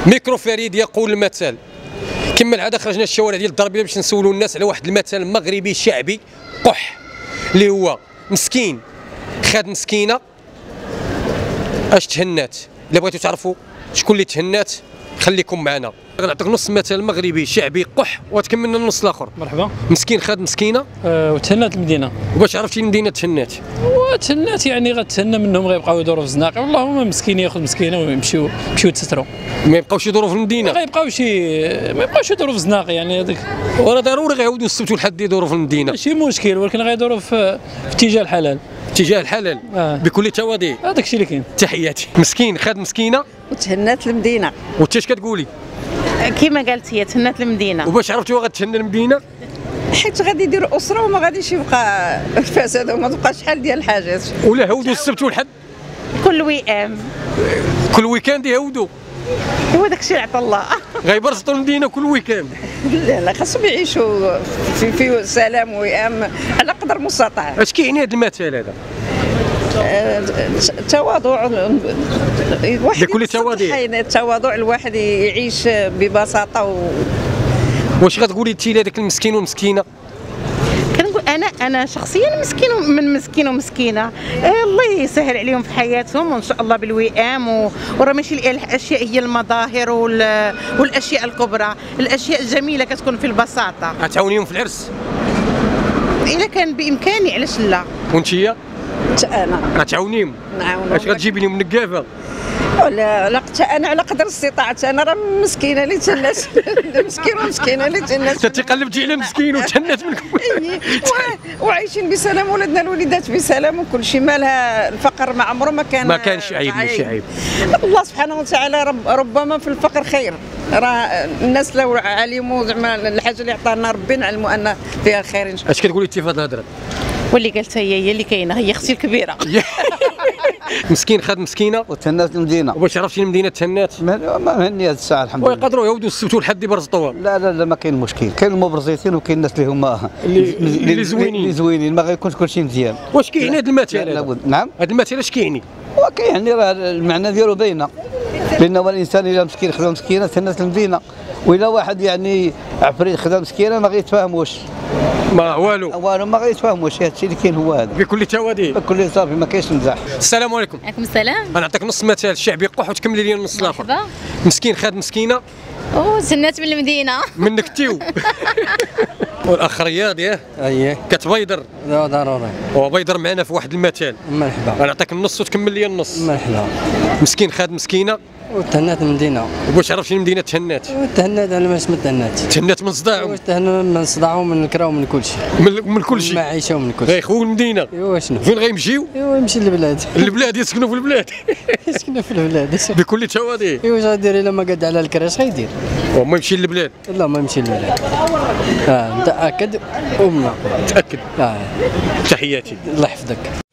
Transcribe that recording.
ميكرو فريد يقول المثل. كما العاده خرجنا الشوارع ديال الدربيه باش نسولوا الناس على واحد المثل مغربي شعبي قح، اللي هو مسكين خاد مسكينه اش تهنات. الا بغيتوا تعرفوا شكون اللي تهنات خليكم معنا. غنعطيك نص مثل مغربي شعبي قح وتكملنا النص الاخر. مرحبا. مسكين خاد مسكينه وتهنات المدينه. وباش عرفتي المدينه تهنات؟ وتهنات يعني غتهنى منهم، غيبقاو يدوروا في الزناقي، والله هما مسكين ياخذ مسكينه ويمشيو يتستروا. ما يبقاوش يدوروا في المدينه، ما يبقاوش يدوروا في الزناقي يعني هذاك. وراه ضروري غيعاودوا السبت والحد يدوروا في المدينه. ماشي مشكل، ولكن غيدوروا في اتجاه الحلال. اتجاه الحلال بكل تواضع. هذاك الشيء اللي كاين. تحياتي. مسكين خاد مسكينه وتهنات المدينه. وانت اش كتقولي؟ كيما قالت هي تهنات المدينه. وباش عرفتوا غتهنى المدينه؟ حيت غادي يديروا اسره وما غاديش يبقى الفساد وما تبقاش شحال ديال الحاجات. ولا هودوا السبت والحد كل وئام كل ويكاند يهودوا. هو داك الشيء اللي عطى الله. غيبرزطوا المدينه كل ويكاند. لا خاصهم يعيشوا في سلام وئام على قدر المستطاع. اش كيعني هذا المثل هذا؟ التواضع الواحد بكل تواضع. التواضع الواحد يعيش ببساطه واش غتقولي انت لهذاك المسكين والمسكينه؟ كنقول انا شخصيا مسكين ومسكينه، الله يسهل عليهم في حياتهم وان شاء الله بالوئام، وراه ماشي الاشياء هي المظاهر والاشياء الكبرى، الاشياء الجميله كتكون في البساطه. غتعاونيهم في العرس؟ اذا كان بامكاني علاش لا. وانتيا؟ انا غتعاونيهم؟ نعاونهم. اش غتجيبي لهم نقافه؟ لا انا على قدر استطاعتي، انا راه مسكينه اللي تهنات. مسكين ومسكينه اللي تهنات. انت تقلبتي على مسكين وتهنات منكم. وعايشين بسلام، ولدنا الوليدات بسلام وكل شيء. مالها الفقر ما عمره ما كانش عيب. ماشي عيب. الله سبحانه وتعالى ربما في الفقر خير. راه الناس لو علموا زعما الحاجه اللي عطانا ربي نعلموا ان فيها خير ان شاء الله. اش كتقولي انت في هذه الهضره؟ واللي قالتها هي اللي كاينه، هي اختي الكبيره. مسكين خاد مسكينه وتهنات المدينه. وباش عرفتي المدينه تهنات؟ ما مهني هذه الساعه الحمد لله. ويقدروا يعودوا السبت والحد يبرزطوها. لا ما كاين مشكل، كاين المبرزيتين وكاين الناس اللي هما اللي زوينين ما غيكونش كلشي مزيان. واش كيعني هذا المثل هذا؟ نعم هذا المثل اش كيعني؟ وكيعني راه المعنى ديالو باينه، لان الانسان الا مسكين خدم مسكينه تهنات المدينه، والا واحد يعني عفريت خدم مسكينه ما غيتفاهموش. ما والو ما غيتفاهموش. هذا الشيء اللي كاين هو هذا بكل تواضع. بكل صافي ما كاينش مزاح. السلام عليكم. وعليكم السلام. غنعطيك نص مثل شعبي قح وتكملي لي النص الاخر. مرحبا. مسكين خاد مسكينه وتهنات من المدينه. منك تيو. والاخ رياض اييه كتبيضر. لا ضروري. هو بيضر معنا في واحد المثل. مرحبا. غنعطيك النص وتكمل لي النص. مرحبا. مسكين خاد مسكينه وتهنات المدينه. وباش عرفتي المدينه تهنات؟ وتهنات على ما اسمها تهنات من صداعهم. تهنات من صداعهم، من الكرا ومن كل شيء. من كل شيء. المعيشه ومن كل شيء. غيخويو المدينه. ايوا شنو؟ فين غيمشيو؟ ايوا يمشي للبلاد. البلاد يسكنوا في البلاد. يسكنوا في البلاد. بكل تواضع. ايوا واش غادير الا ما قاد على الكراش غيدير؟ وما يمشي للبلاد. لا ما يمشي للبلاد. متاكد ومنا. متاكد. تحياتي. الله يحفظك.